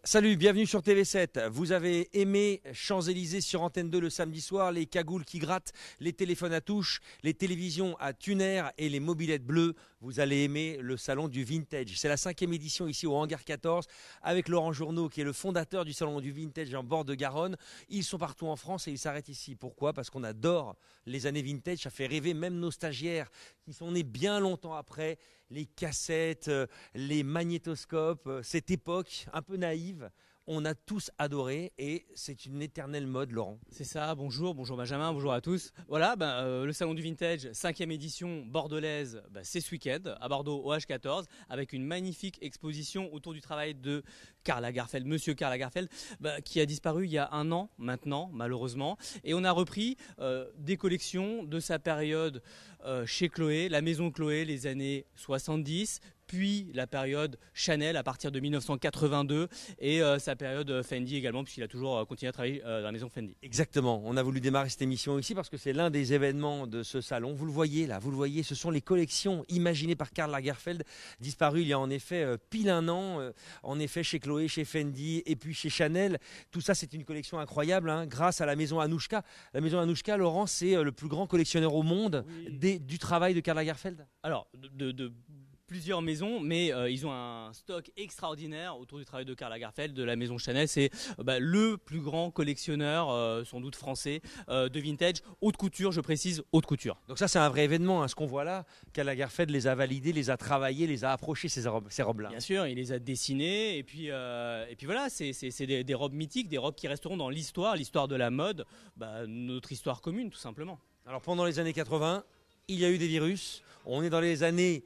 Salut, bienvenue sur TV7. Vous avez aimé Champs-Élysées sur Antenne 2 le samedi soir, les cagoules qui grattent, les téléphones à touche, les télévisions à tuner et les mobylettes bleues. Vous allez aimer le salon du vintage. C'est la 5e édition ici au Hangar 14 avec Laurent Journeau qui est le fondateur du salon du vintage en bord de Garonne. Ils sont partout en France et ils s'arrêtent ici. Pourquoi ? Parce qu'on adore les années vintage. Ça fait rêver même nos stagiaires qui sont nés bien longtemps après. Les cassettes, les magnétoscopes, cette époque un peu naïve, on a tous adoré et c'est une éternelle mode, Laurent. C'est ça, bonjour Benjamin, bonjour à tous. Voilà, le salon du vintage, 5e édition bordelaise, c'est ce week-end à Bordeaux au H14 avec une magnifique exposition autour du travail de Karl Lagerfeld, monsieur Karl Lagerfeld, qui a disparu il y a un an maintenant, malheureusement. Et on a repris des collections de sa période chez Chloé, la maison Chloé, les années 70, puis la période Chanel à partir de 1982 et sa période Fendi également, puisqu'il a toujours continué à travailler dans la maison Fendi. Exactement, on a voulu démarrer cette émission ici parce que c'est l'un des événements de ce salon. Vous le voyez là, vous le voyez, ce sont les collections imaginées par Karl Lagerfeld, disparu il y a en effet pile un an, en effet chez Chloé, chez Fendi et puis chez Chanel. Tout ça c'est une collection incroyable grâce à la maison Anouchka. La maison Anouchka, Laurent, c'est le plus grand collectionneur au monde du travail de Karl Lagerfeld. Alors, de plusieurs maisons, mais ils ont un stock extraordinaire autour du travail de Karl Lagerfeld, de la maison Chanel. C'est le plus grand collectionneur, sans doute français, de vintage, haute couture, je précise, haute couture. Donc ça c'est un vrai événement, ce qu'on voit là. Karl Lagerfeld les a validés, les a travaillés, les a approchés, ces robes-là. Bien sûr, il les a dessinées, et puis voilà, c'est des robes mythiques, des robes qui resteront dans l'histoire de la mode, notre histoire commune tout simplement. Alors pendant les années 80, il y a eu des virus. On est dans les années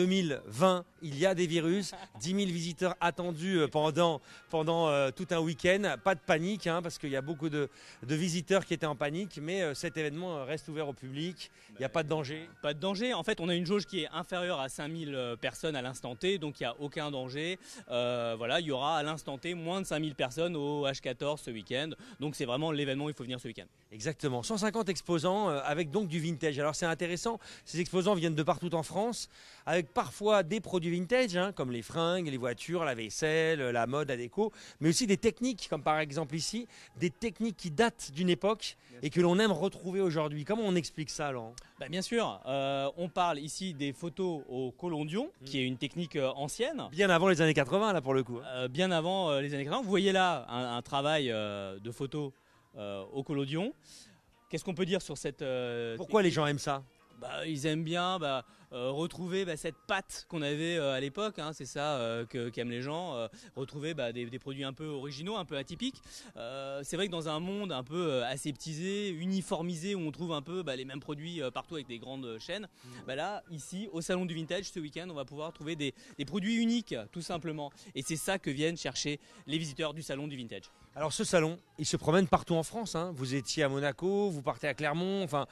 2020, il y a des virus, 10 000 visiteurs attendus pendant tout un week-end. Pas de panique, parce qu'il y a beaucoup de visiteurs qui étaient en panique, mais cet événement reste ouvert au public, il n'y a pas de danger. Pas de danger, en fait on a une jauge qui est inférieure à 5000 personnes à l'instant T, donc il n'y a aucun danger. Il y aura à l'instant T moins de 5000 personnes au H14 ce week-end, donc c'est vraiment l'événement où il faut venir ce week-end. Exactement, 150 exposants avec donc du vintage. Alors c'est intéressant, ces exposants viennent de partout en France, avec parfois des produits vintage, comme les fringues, les voitures, la vaisselle, la mode, la déco, mais aussi des techniques, comme par exemple ici, des techniques qui datent d'une époque et que l'on aime retrouver aujourd'hui. Comment on explique ça, Laurent ? Bien sûr, on parle ici des photos au collodion, qui est une technique ancienne. Bien avant les années 80, là, pour le coup. Bien avant les années 80. Vous voyez là un travail de photos au collodion. Qu'est-ce qu'on peut dire sur cette Pourquoi technique ? Les gens aiment ça ? Ils aiment bien retrouver cette patte qu'on avait à l'époque, c'est ça qu'aiment les gens, retrouver des produits un peu originaux, un peu atypiques. C'est vrai que dans un monde un peu aseptisé, uniformisé, où on trouve un peu les mêmes produits partout avec des grandes chaînes, là, ici, au Salon du Vintage, ce week-end, on va pouvoir trouver des produits uniques, tout simplement. Et c'est ça que viennent chercher les visiteurs du Salon du Vintage. Alors ce salon, il se promène partout en France. Vous étiez à Monaco, vous partez à Clermont. Enfin,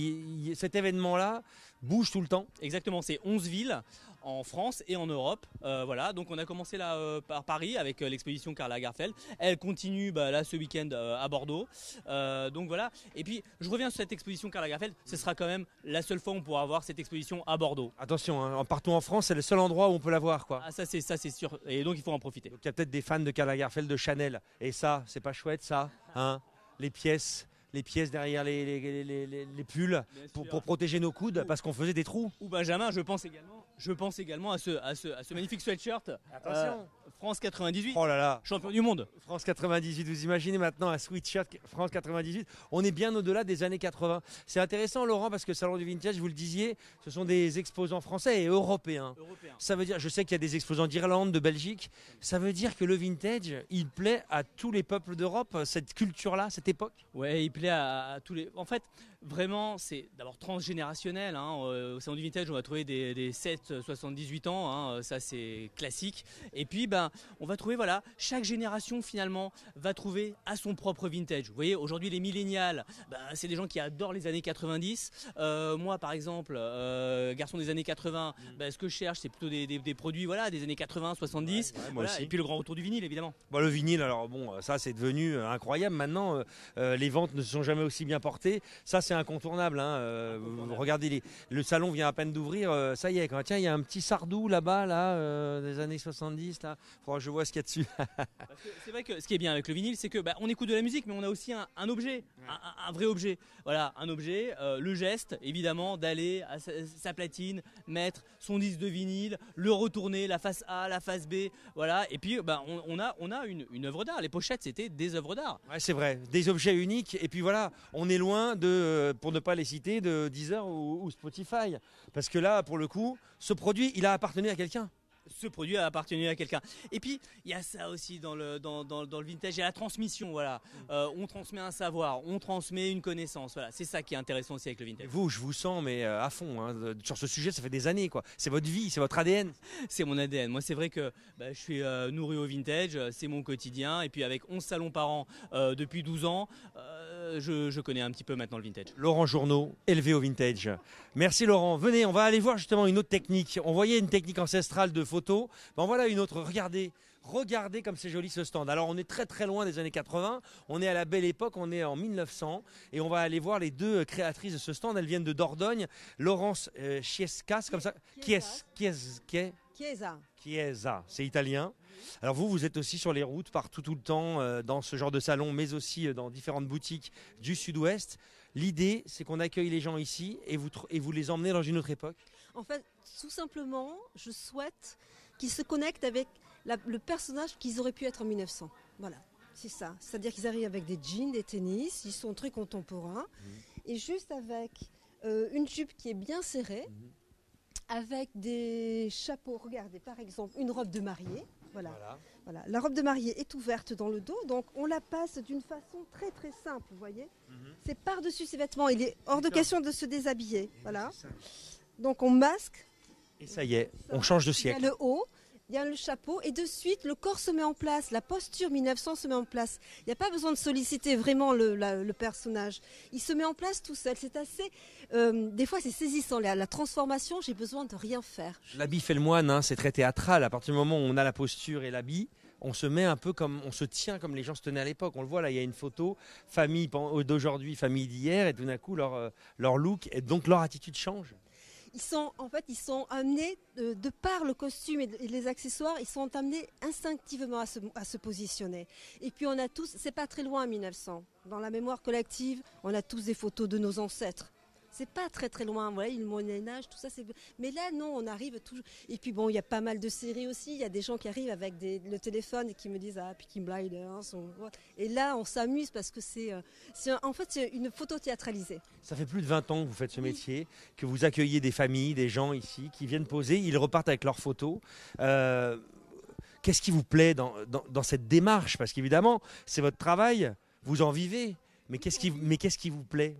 cet événement-là bouge tout le temps. Exactement, c'est 11 villes en France et en Europe. Donc on a commencé là par Paris avec l'exposition Karl Lagerfeld. Elle continue là ce week-end à Bordeaux. Donc voilà. Et puis je reviens sur cette exposition Karl Lagerfeld. Ce sera quand même la seule fois où on pourra voir cette exposition à Bordeaux. Attention, partout en France, c'est le seul endroit où on peut la voir, quoi. Ça c'est sûr. Et donc il faut en profiter. Donc, il y a peut-être des fans de Karl Lagerfeld, de Chanel. Et ça, c'est pas chouette, ça, les pièces derrière les pulls pour protéger nos coudes parce qu'on faisait des trous. Ou Benjamin, je pense également à ce magnifique sweatshirt. Attention. France 98. Oh là là. Champion du monde. France 98. Vous imaginez maintenant un sweatshirt France 98. On est bien au-delà des années 80. C'est intéressant, Laurent, parce que Salon du Vintage, vous le disiez, ce sont des exposants français et européens. Ça veut dire, je sais qu'il y a des exposants d'Irlande, de Belgique. Ça veut dire que le vintage, il plaît à tous les peuples d'Europe, cette culture-là, cette époque. Ouais, il plaît à tous les. En fait, vraiment, c'est d'abord transgénérationnel. Au Salon du Vintage, on va trouver des 7-78 ans. Ça, c'est classique. Et puis, on va trouver, chaque génération, finalement, va trouver à son propre vintage. Vous voyez, aujourd'hui, les millénials, c'est des gens qui adorent les années 90. Moi, par exemple, garçon des années 80, ce que je cherche, c'est plutôt des produits des années 80, 70. Moi aussi. Et puis, le grand retour du vinyle, évidemment. Le vinyle, alors ça, c'est devenu incroyable. Maintenant, les ventes ne se sont jamais aussi bien portées. Ça, c'est incontournable. Hein. Regardez, le salon vient à peine d'ouvrir. Ça y est, tiens, il y a un petit Sardou là-bas, des années 70. Là. Faudra que je vois ce qu'il y a dessus. Parce que c'est vrai que ce qui est bien avec le vinyle, c'est que on écoute de la musique, mais on a aussi un objet, un vrai objet. Voilà, un objet, le geste, évidemment, d'aller à sa platine, mettre son disque de vinyle, le retourner, la face A, la face B, voilà. Et puis, on a une œuvre d'art. Les pochettes, c'était des œuvres d'art. Ouais, c'est vrai, des objets uniques. Et puis voilà, on est loin de, pour ne pas les citer, de Deezer ou Spotify. Parce que là, pour le coup, ce produit, il a appartenu à quelqu'un. Ce produit a appartenu à quelqu'un. Et puis, il y a ça aussi dans le vintage, il y a la transmission, voilà. On transmet un savoir, on transmet une connaissance, voilà. C'est ça qui est intéressant aussi avec le vintage. Et vous, je vous sens, mais à fond, hein, sur ce sujet, ça fait des années, quoi. C'est votre vie, c'est votre ADN. C'est mon ADN. Moi, c'est vrai que je suis nourri au vintage, c'est mon quotidien. Et puis, avec 11 salons par an depuis 12 ans, je connais un petit peu maintenant le vintage. Laurent Journeau, élevé au vintage. Merci Laurent. Venez, on va aller voir justement une autre technique. On voyait une technique ancestrale de photo. Ben voilà une autre. Regardez comme c'est joli ce stand. Alors on est très très loin des années 80. On est à la belle époque, on est en 1900. Et on va aller voir les deux créatrices de ce stand. Elles viennent de Dordogne. Laurence Chiesca, c'est comme ça. Chiesa, c'est italien. Alors vous êtes aussi sur les routes partout tout le temps dans ce genre de salon, mais aussi dans différentes boutiques du Sud-Ouest. L'idée, c'est qu'on accueille les gens ici et vous les emmenez dans une autre époque. En fait, tout simplement, je souhaite qu'ils se connectent avec le personnage qu'ils auraient pu être en 1900. Voilà, c'est ça. C'est-à-dire qu'ils arrivent avec des jeans, des tennis, ils sont très contemporains, et juste avec une jupe qui est bien serrée, avec des chapeaux. Regardez, par exemple, une robe de mariée. Voilà. La robe de mariée est ouverte dans le dos, donc on la passe d'une façon très très simple, vous voyez. C'est par-dessus ses vêtements, il est hors de question de se déshabiller. Voilà. Donc on masque. Et ça y est, on change de siècle. Il y a le haut, il y a le chapeau, et de suite le corps se met en place, la posture 1900 se met en place. Il n'y a pas besoin de solliciter vraiment le personnage. Il se met en place tout seul. C'est assez... des fois c'est saisissant, la transformation, j'ai besoin de rien faire. L'habit fait le moine, hein, c'est très théâtral. À partir du moment où on a la posture et l'habit, on se met un peu comme, on se tient comme les gens se tenaient à l'époque. On le voit là, il y a une photo, famille d'aujourd'hui, famille d'hier, et tout d'un coup leur look, et donc leur attitude change. Ils sont amenés, de par le costume et les accessoires, ils sont amenés instinctivement à se positionner. Et puis on a tous, c'est pas très loin 1900, dans la mémoire collective, on a tous des photos de nos ancêtres. C'est pas très très loin, vous voyez, le Moyen-Âge, tout ça. Mais là, non, on arrive toujours. Et puis bon, il y a pas mal de séries aussi. Il y a des gens qui arrivent avec le téléphone et qui me disent Peaky Blinders. Et là, on s'amuse parce que c'est une photo théâtralisée. Ça fait plus de 20 ans que vous faites ce métier, que vous accueillez des familles, des gens ici qui viennent poser, ils repartent avec leurs photos. Qu'est-ce qui vous plaît dans cette démarche? Parce qu'évidemment, c'est votre travail, vous en vivez. Mais qu'est-ce qui vous plaît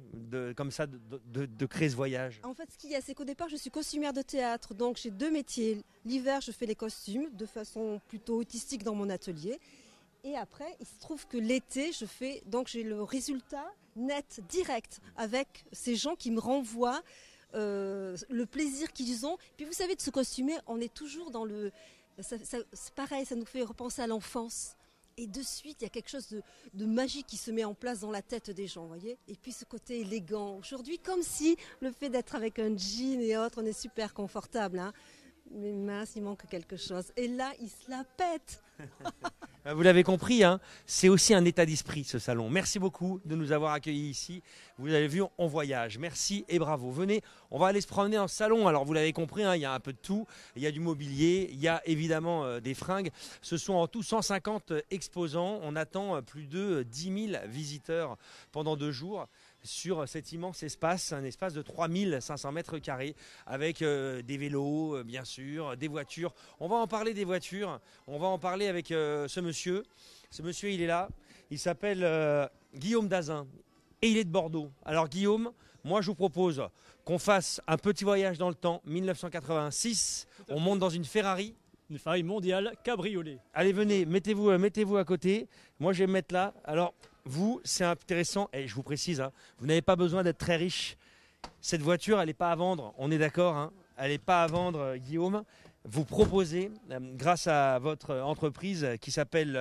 de créer ce voyage? En fait, ce qu'il y a, c'est qu'au départ, je suis costumière de théâtre. Donc, j'ai deux métiers. L'hiver, je fais les costumes de façon plutôt autistique dans mon atelier. Et après, il se trouve que l'été, donc j'ai le résultat net, direct, avec ces gens qui me renvoient le plaisir qu'ils ont. Puis vous savez, de se costumer, on est toujours dans c'est pareil, ça nous fait repenser à l'enfance. Et de suite, il y a quelque chose de magique qui se met en place dans la tête des gens, voyez. Et puis ce côté élégant. Aujourd'hui, comme si le fait d'être avec un jean et autres, on est super confortable. Hein. Mais mince, il manque quelque chose. Et là, il se la pète. Vous l'avez compris, hein, c'est aussi un état d'esprit ce salon. Merci beaucoup de nous avoir accueillis ici. Vous avez vu, on voyage. Merci et bravo. Venez, on va aller se promener dans ce salon. Alors vous l'avez compris, hein, il y a un peu de tout. Il y a du mobilier, il y a évidemment des fringues. Ce sont en tout 150 exposants. On attend plus de 10 000 visiteurs pendant 2 jours sur cet immense espace, un espace de 3500 mètres carrés avec des vélos, bien sûr, des voitures. On va en parler des voitures, on va en parler avec ce monsieur. Ce monsieur, il est là, il s'appelle Guillaume Dazin et il est de Bordeaux. Alors Guillaume, moi je vous propose qu'on fasse un petit voyage dans le temps, 1986, on monte dans une Ferrari. Une Ferrari mondiale cabriolet. Allez, venez, mettez-vous à côté. Moi, je vais me mettre là. Alors, vous, c'est intéressant. Et je vous précise, hein, vous n'avez pas besoin d'être très riche. Cette voiture, elle n'est pas à vendre. On est d'accord, hein, elle n'est pas à vendre, Guillaume. vous proposez, grâce à votre entreprise qui s'appelle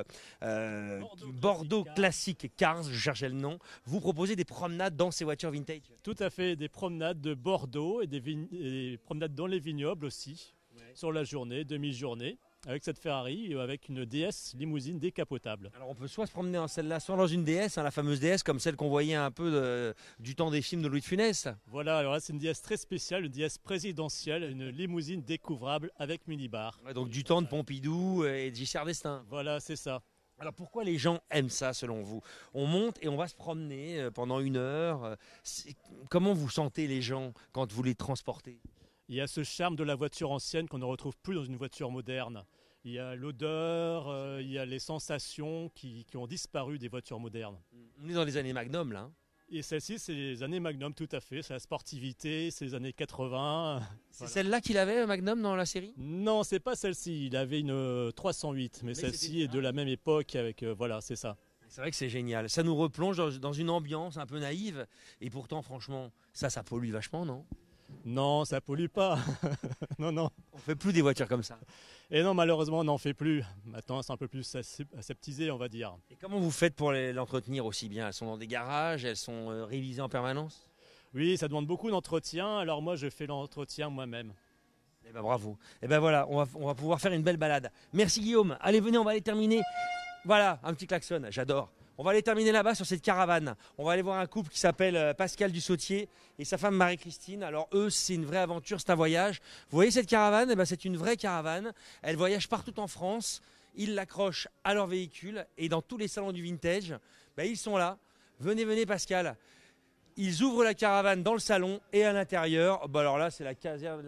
Bordeaux Classic Cars, je cherchais le nom, vous proposez des promenades dans ces voitures vintage. Tout à fait, des promenades de Bordeaux et des promenades dans les vignobles aussi, sur la journée, demi-journée, avec cette Ferrari, avec une DS limousine décapotable. Alors on peut soit se promener en celle-là, soit dans une DS, la fameuse DS comme celle qu'on voyait un peu du temps des films de Louis de Funès. Voilà, alors là c'est une DS très spéciale, une DS présidentielle, une limousine découvrable avec minibar. Ouais, donc du temps de Pompidou et de Giscard d'Estaing. Voilà, c'est ça. Alors pourquoi les gens aiment ça selon vous? On monte et on va se promener pendant 1 heure. Comment vous sentez les gens quand vous les transportez? Il y a ce charme de la voiture ancienne qu'on ne retrouve plus dans une voiture moderne. Il y a l'odeur, il y a les sensations qui ont disparu des voitures modernes. On est dans les années Magnum là. Et celle-ci, c'est les années Magnum tout à fait. C'est la sportivité, c'est les années 80. C'est Voilà. celle-là qu'il avait Magnum dans la série? Non, c'est pas celle-ci. Il avait une 308, mais celle-ci est de la même époque. Avec voilà, c'est ça. C'est vrai que c'est génial. Ça nous replonge dans une ambiance un peu naïve. Et pourtant, franchement, ça pollue vachement, non? Non, ça pollue pas. Non, non. On fait plus des voitures comme ça. Et non, malheureusement, on n'en fait plus. Maintenant, c'est un peu plus aseptisé, on va dire. Et comment vous faites pour l'entretenir aussi bien? Elles sont dans des garages, elles sont révisées en permanence? Oui, ça demande beaucoup d'entretien. Alors moi, je fais l'entretien moi-même. Eh ben bravo. Eh ben voilà, on va pouvoir faire une belle balade. Merci Guillaume. Allez, venez, on va aller terminer. Voilà, un petit klaxon, j'adore. On va aller terminer là-bas sur cette caravane. On va aller voir un couple qui s'appelle Pascal Dussautier et sa femme Marie-Christine. Alors eux, c'est une vraie aventure, c'est un voyage. Vous voyez cette caravane? Eh ben, c'est une vraie caravane. Elle voyage partout en France. Ils l'accrochent à leur véhicule et dans tous les salons du vintage, ben, ils sont là. Venez, venez Pascal. Ils ouvrent la caravane dans le salon et à l'intérieur, bah alors là c'est la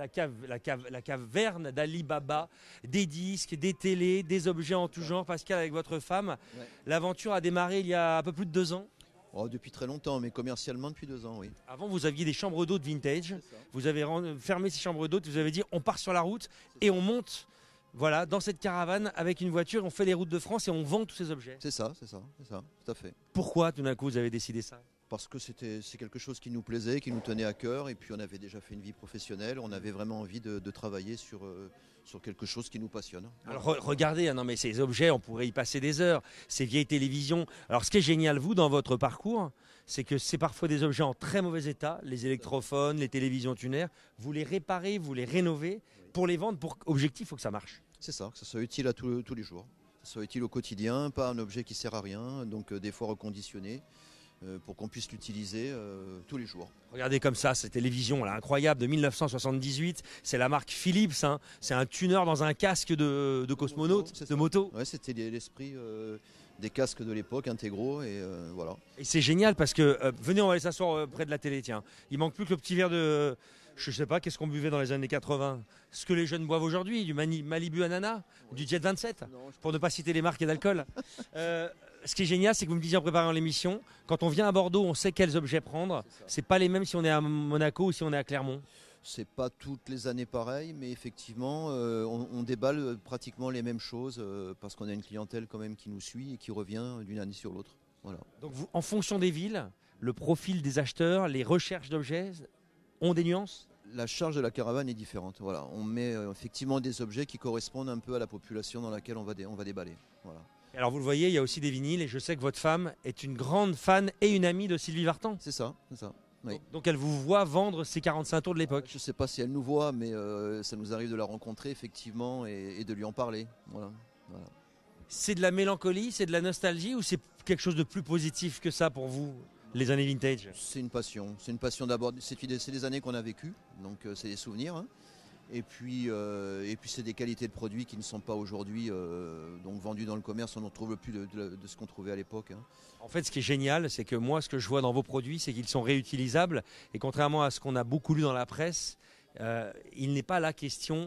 caverne d'Ali Baba, des disques, des télés, des objets en tout genre. Pascal, avec votre femme, Ouais. l'aventure a démarré il y a un peu plus de 2 ans. Oh, depuis très longtemps, mais commercialement depuis 2 ans, oui. Avant vous aviez des chambres d'hôtes vintage, C'est ça. vous avez fermé ces chambres d'hôtes, vous avez dit on part sur la route et on monte voilà, dans cette caravane avec une voiture, on fait les routes de France et on vend tous ces objets. C'est ça, tout à fait. Pourquoi tout d'un coup vous avez décidé ça? Parce que c'est quelque chose qui nous plaisait, qui nous tenait à cœur, et puis on avait déjà fait une vie professionnelle, on avait vraiment envie de travailler sur quelque chose qui nous passionne. Alors regardez, non mais ces objets, on pourrait y passer des heures, ces vieilles télévisions. Alors ce qui est génial, vous, dans votre parcours, c'est que c'est parfois des objets en très mauvais état, les électrophones, les télévisions tunaires, vous les réparez, vous les rénovez pour les vendre, pour objectif, il faut que ça marche. C'est ça, que ça soit utile à tous les jours, que ça soit utile au quotidien, pas un objet qui sert à rien, donc des fois reconditionné, pour qu'on puisse l'utiliser tous les jours. Regardez comme ça, cette télévision là, incroyable de 1978, c'est la marque Philips, hein. C'est un tuner dans un casque de cosmonaute, C'est de ça. moto. Ouais, c'était l'esprit des casques de l'époque intégraux, et voilà. Et c'est génial parce que, venez, on va aller s'asseoir près de la télé, tiens. Il manque plus que le petit verre de, je sais pas, qu'est-ce qu'on buvait dans les années 80? Ce que les jeunes boivent aujourd'hui, du Malibu Ananas, du Jet 27, pour ne pas citer les marques d'alcool. Ce qui est génial, c'est que vous me disiez en préparant l'émission, quand on vient à Bordeaux, on sait quels objets prendre. C'est pas les mêmes si on est à Monaco ou si on est à Clermont. C'est pas toutes les années pareil, mais effectivement, on déballe pratiquement les mêmes choses parce qu'on a une clientèle quand même qui nous suit et qui revient d'une année sur l'autre. Voilà. Donc vous, en fonction des villes, le profil des acheteurs, les recherches d'objets ont des nuances? La charge de la caravane est différente. Voilà. On met effectivement des objets qui correspondent un peu à la population dans laquelle on va déballer. Voilà. Alors vous le voyez, il y a aussi des vinyles et je sais que votre femme est une grande fan et une amie de Sylvie Vartan. C'est ça, c'est ça. Oui. Donc elle vous voit vendre ces 45 tours de l'époque. Je ne sais pas si elle nous voit, mais ça nous arrive de la rencontrer effectivement et de lui en parler. Voilà. Voilà. C'est de la mélancolie, c'est de la nostalgie ou c'est quelque chose de plus positif que ça pour vous, les années vintage? C'est une passion d'abord. C'est des années qu'on a vécues, donc c'est des souvenirs. Hein. Et puis c'est des qualités de produits qui ne sont pas aujourd'hui donc vendus dans le commerce. On ne retrouve plus de ce qu'on trouvait à l'époque. Hein. En fait, ce qui est génial, c'est que moi, ce que je vois dans vos produits, c'est qu'ils sont réutilisables. Et contrairement à ce qu'on a beaucoup lu dans la presse, il n'est pas la question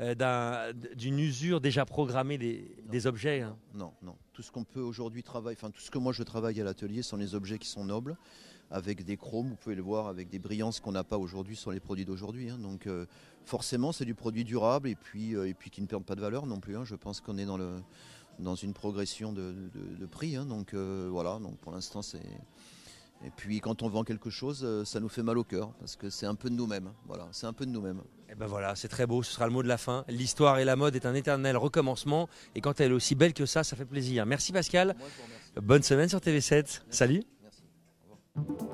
d'une usure déjà programmée des objets. Hein. Non. Tout ce qu'on peut aujourd'hui travailler, enfin tout ce que moi je travaille à l'atelier sont les objets qui sont nobles, avec des chromes, vous pouvez le voir, avec des brillances qu'on n'a pas aujourd'hui sur les produits d'aujourd'hui. Hein. Donc forcément, c'est du produit durable et puis qui ne perd pas de valeur non plus. Hein. Je pense qu'on est dans une progression de prix. Hein. Donc voilà. Donc pour l'instant, Et puis quand on vend quelque chose, ça nous fait mal au cœur parce que c'est un peu de nous-mêmes. Voilà, c'est un peu de nous-mêmes. Et ben voilà, c'est très beau, ce sera le mot de la fin. L'histoire et la mode est un éternel recommencement et quand elle est aussi belle que ça fait plaisir. Merci Pascal. Moi, je vous remercie. Bonne semaine sur TV7. Merci. Salut. Merci. Au revoir.